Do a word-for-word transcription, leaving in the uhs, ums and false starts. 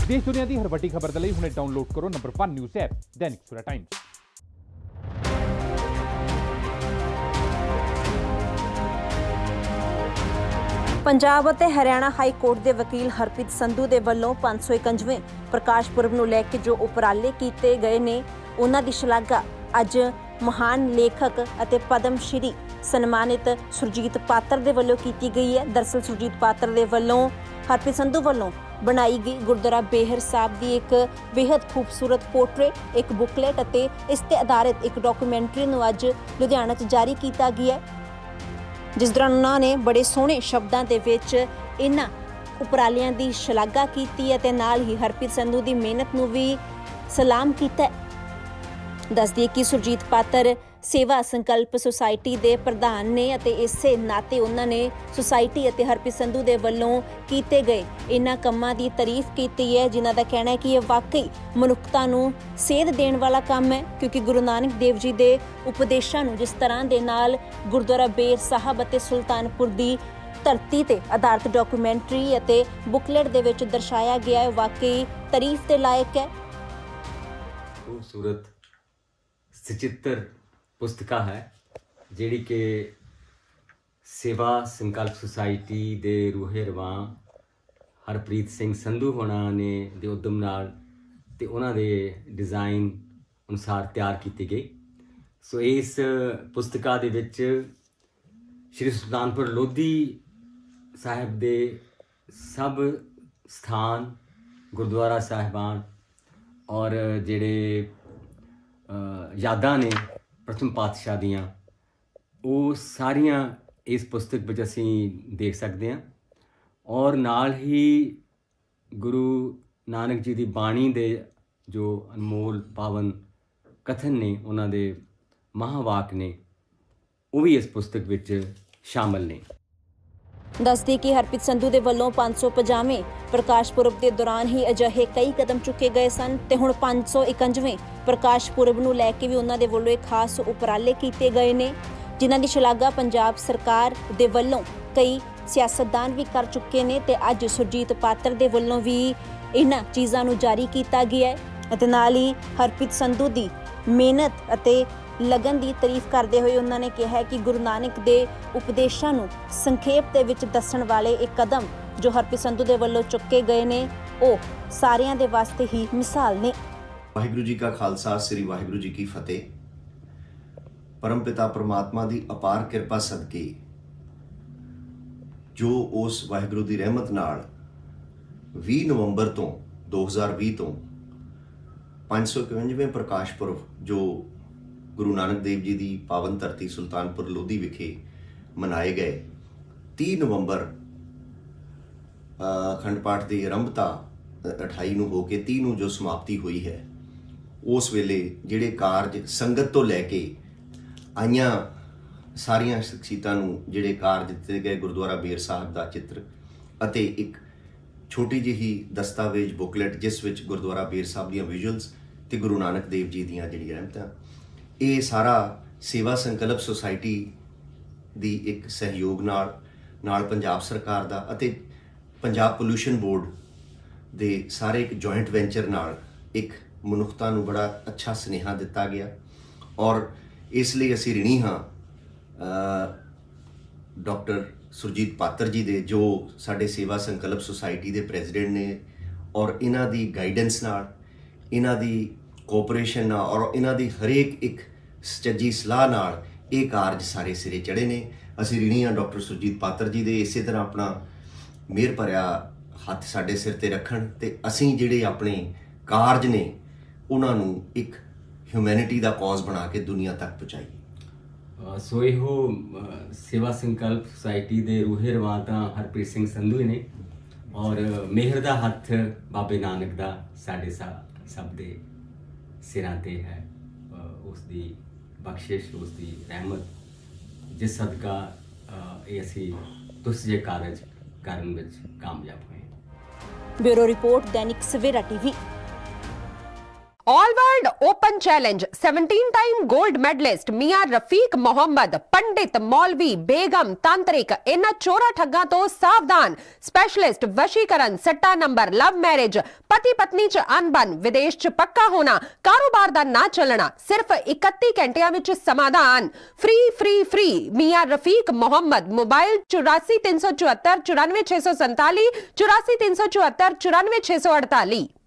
देश दुनिया की हर वड्डी खबर के लिए हुणे डाउनलोड करो number one news app Dainik Savera times. Punjab ਅਤੇ हरियाणा हाई कोर्ट के वकील हरप्रीत संधू के वलों पाँच सौ इकवंजावें प्रकाश पुरब नूं लैके जो उपराले किए गए ने उन्हां दी शलाघा अज महान लेखक ਅਤੇ पद्म श्री सन्मानित सुरजीत पात्र के वलों की गई है। दरअसल सुरजीत पात्र के वलों हरप्रीत संधू वलों बनाई गई गुरुद्वारा बेहर साहब की एक बेहद खूबसूरत पोर्ट्रेट, एक बुकलेट ਅਤੇ इस ते आधारित एक डॉक्यूमेंट्री नूं अज लुधियाना च जारी किया गया है, जिस दौरान उन्होंने बड़े सोहने शब्दों के विच इन्हां उपरालियां दी शलाघा कीती है ते नाल ही हरप्रीत संधू की मेहनत नूं भी सलाम कीता है। दस दिए कि सुरजीत पात्र सेवा संकल्प सोसाइटी के प्रधान ने अते इसे नाते उन्होंने सोसाइटी अते हरप्रीत संधू के वलों किए गए इन्हां कम्मां दी तारीफ की है, जिन्हां दा कहना है कि यह वाकई मनुखता नूं सेध देण वाला काम है, क्योंकि गुरु नानक देव जी के उपदेशों नूं जिस तरह दे नाल गुरुद्वारा बेर साहब अते सुल्तानपुर दी धरती ते आधारित डॉक्यूमेंट्री अते बुकलेट दे विच दर्शाया गया है, वाकई तारीफ के लायक है। खूबसूरत सचित्र पुस्तिका है जिहड़ी कि सेवा संकल्प सोसाइटी दे रूहे रवां हरप्रीत सिंह संधू होना ने दे उद्यम नाल ते उन्हां दे डिज़ाइन अनुसार तैयार की गई। सो इस पुस्तिका दे विच श्री सुल्तानपुर लोधी साहिब दे सब स्थान गुरुद्वारा साहिबान और जिहड़े यादां ने प्रथम पातशाह दियाँ वो सारियां इस पुस्तक विच असीं देख सकते हैं, और नाल ही गुरु नानक जी की बाणी दे जो अनमोल पावन कथन ने उन्हां दे महावाक ने वो भी इस पुस्तक विच शामिल ने। दस दी कि हरप्रीत संधू के वलों पाँच सौ पचानवे प्रकाश पुरब के दौरान ही अजिहे कई कदम चुके गए सन ते हुण पाँच सौ इकवंजावें प्रकाश पुरब नूं लैके भी उन्हां दे वलों एक खास उपराले किए गए ने, जिन्हां दी शलाघा पंजाब सरकार दे वलों कई सियासतदान भी कर चुके ने ते अज सुरजीत पात्र दे वलों भी इन्हां चीज़ां नूं जारी किया गया है अते नाल ही हरप्रीत संधू दी मेहनत अते लगन की तारीफ करते हुए उन्होंने कहा है कि गुरु नानक के उपदेशों नूं संखेप दे विच दस्सण वाले एक कदम जो हरप्रीत संधू के वलों चुके गए ने वो सारियां दे वास्ते ही मिसाल ने। वाहिगुरू जी का खालसा, श्री वाहिगुरू जी की फतेह। परमपिता परमात्मा की अपार किरपा सदके जो उस वाहिगुरू की रहमत नाल बीस नवंबर तो दो हज़ार भी तो पाँच सौ इकवंजावें प्रकाश पुरब जो गुरु नानक देव जी की पावन धरती सुल्तानपुर लोधी विखे मनाए गए। तीस नवंबर अखंड पाठ की आरंभता अठाई नूं होके तीस नूं जो समाप्ति हुई है, उस वेले जिहड़े कारज संगत तो लैके आईयां सारियां शख्सियतां नूं जिहड़े कारज दिते गए गुरुद्वारा बेर साहब का चित्र अते एक छोटी जिही दस्तावेज बुकलेट जिस विच गुरुद्वारा बेर साहब दीयां विजुअल्स ते गुरु नानक देव जी दीयां जिहड़ियां रहमतां, ये सारा सेवा संकल्प सोसाइटी दी एक सहयोग नाल नाल पंजाब सरकार दा अते पंजाब पोल्यूशन बोर्ड दे सारे एक जॉइंट वेंचर नाल एक मनुखता नूं बड़ा अच्छा सुनेहा दिता गया, और इसलिए असीं ऋणी हाँ डॉक्टर सुरजीत पात्र जी दे जो साडे सेवा संकल्प सोसाइटी दे प्रेजिडेंट ने, और इन्हां दी गाइडेंस नाल इन्हां दी कोऑपरेशन नाल और इन्हां दी हरेक एक सच्ची सलाह नाल ये कारज सारे सिरे चढ़े ने। असीं ऋणी हाँ डॉक्टर सुरजीत पात्र जी दे इसे तरह अपना मेहर भरिया हत्थ साडे सिर ते रखण ते असीं जिहड़े अपने कारज ने उन्हां नूं एक ह्यूमैनिटी दा कॉज बना के दुनिया तक पहुँचाईए। सो इहो सेवा संकल्प सोसाइटी दे रूहे रवां तां हरप्रीत सिंह संधू ने, और मेहर दा हत्थ बाबे नानक दा साडे सब दे सिरां ते है। उसकी बख्शिश उसकी रहमत जिस सदका ये असी तुस जे कारज करन विच कामयाब हुए। Bureau report Dainik Savera TV. All world open challenge सत्रह time gold medalist Miyan Rafiq Mohammad, पंडित, मौलवी, बेगम, तांत्रिक, इन्हां चोरा ठग्गां तो सावधान। स्पेशलिस्ट वशीकरण, सट्टा नंबर, लव मैरिज, पति पत्नी च अनबन, विदेश च पक्का होना, कारोबार दा ना चलना, सिर्फ इकत्ती घंटियां विच समाधान। Free free free Miyan Rafiq Mohammad. Mobile चौरासी तीन सौ चौहत्तर चौरानवे छह सौ संताली, चौरासी तीन सौ चौहत्तर चौरानवे छह सौ अड़ताली।